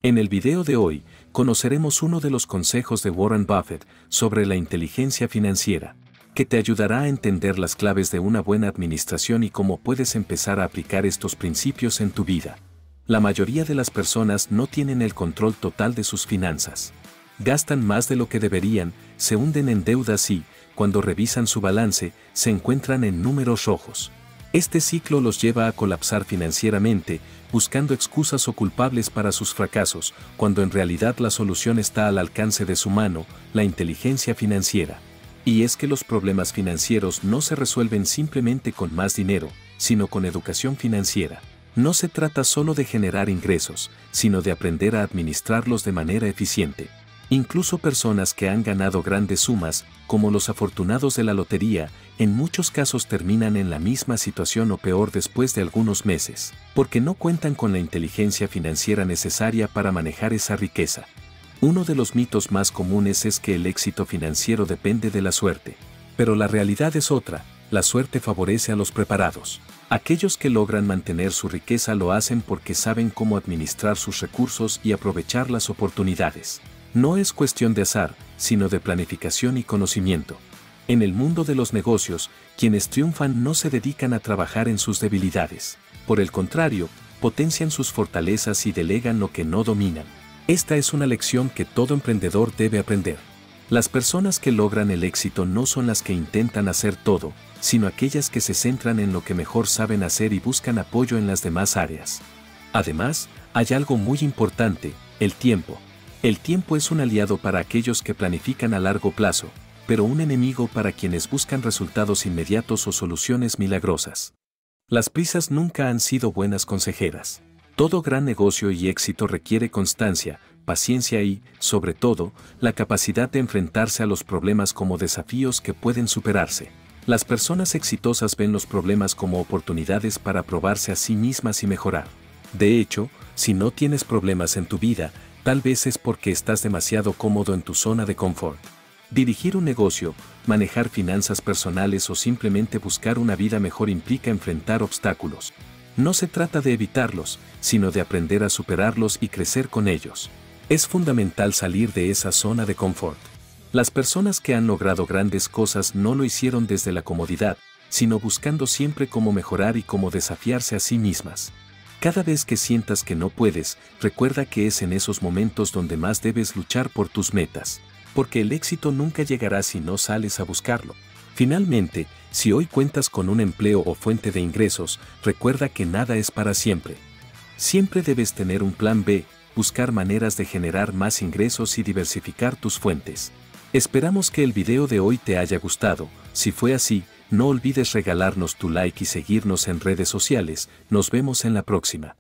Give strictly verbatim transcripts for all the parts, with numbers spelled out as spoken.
En el video de hoy, conoceremos uno de los consejos de Warren Buffett sobre la inteligencia financiera, que te ayudará a entender las claves de una buena administración y cómo puedes empezar a aplicar estos principios en tu vida. La mayoría de las personas no tienen el control total de sus finanzas. Gastan más de lo que deberían, se hunden en deudas y, cuando revisan su balance, se encuentran en números rojos. Este ciclo los lleva a colapsar financieramente, buscando excusas o culpables para sus fracasos, cuando en realidad la solución está al alcance de su mano, la inteligencia financiera. Y es que los problemas financieros no se resuelven simplemente con más dinero, sino con educación financiera. No se trata solo de generar ingresos, sino de aprender a administrarlos de manera eficiente. Incluso personas que han ganado grandes sumas, como los afortunados de la lotería, en muchos casos terminan en la misma situación o peor después de algunos meses, porque no cuentan con la inteligencia financiera necesaria para manejar esa riqueza. Uno de los mitos más comunes es que el éxito financiero depende de la suerte. Pero la realidad es otra, la suerte favorece a los preparados. Aquellos que logran mantener su riqueza lo hacen porque saben cómo administrar sus recursos y aprovechar las oportunidades. No es cuestión de azar, sino de planificación y conocimiento. En el mundo de los negocios, quienes triunfan no se dedican a trabajar en sus debilidades. Por el contrario, potencian sus fortalezas y delegan lo que no dominan. Esta es una lección que todo emprendedor debe aprender. Las personas que logran el éxito no son las que intentan hacer todo, sino aquellas que se centran en lo que mejor saben hacer y buscan apoyo en las demás áreas. Además, hay algo muy importante, el tiempo. El tiempo es un aliado para aquellos que planifican a largo plazo, pero un enemigo para quienes buscan resultados inmediatos o soluciones milagrosas. Las prisas nunca han sido buenas consejeras. Todo gran negocio y éxito requiere constancia, paciencia y, sobre todo, la capacidad de enfrentarse a los problemas como desafíos que pueden superarse. Las personas exitosas ven los problemas como oportunidades para probarse a sí mismas y mejorar. De hecho, si no tienes problemas en tu vida, tal vez es porque estás demasiado cómodo en tu zona de confort. Dirigir un negocio, manejar finanzas personales o simplemente buscar una vida mejor implica enfrentar obstáculos. No se trata de evitarlos, sino de aprender a superarlos y crecer con ellos. Es fundamental salir de esa zona de confort. Las personas que han logrado grandes cosas no lo hicieron desde la comodidad, sino buscando siempre cómo mejorar y cómo desafiarse a sí mismas. Cada vez que sientas que no puedes, recuerda que es en esos momentos donde más debes luchar por tus metas, porque el éxito nunca llegará si no sales a buscarlo. Finalmente, si hoy cuentas con un empleo o fuente de ingresos, recuerda que nada es para siempre. Siempre debes tener un plan B, buscar maneras de generar más ingresos y diversificar tus fuentes. Esperamos que el video de hoy te haya gustado. Si fue así, no olvides regalarnos tu like y seguirnos en redes sociales. Nos vemos en la próxima.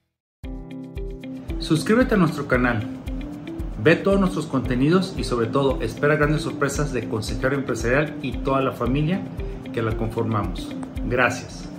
Suscríbete a nuestro canal. Ve todos nuestros contenidos y sobre todo espera grandes sorpresas de Consejero Empresarial y toda la familia que la conformamos. Gracias.